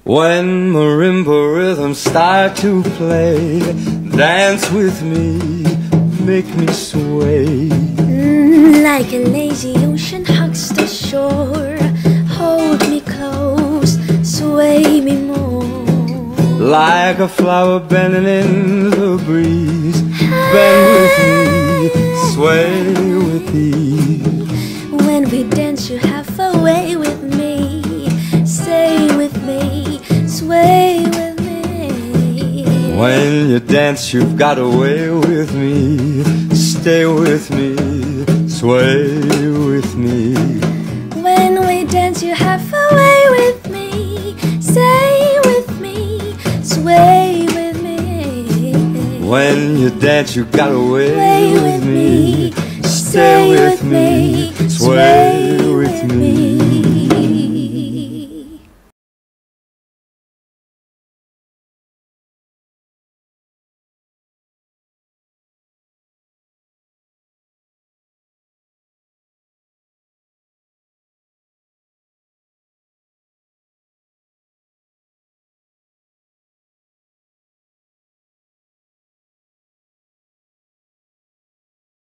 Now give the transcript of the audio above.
When marimba rhythms start to play, dance with me, make me sway. Like a lazy ocean hugs the shore, hold me close, sway me more. Like a flower bending in the breeze, bend with me, sway with ease. When we dance you have a way with me, stay with me, sway with me. When you dance you've got a way with me, stay with me, sway with me. When we dance you have a way with me, stay with me, sway with me. When you dance you've got a way with me, stay with me, sway with me.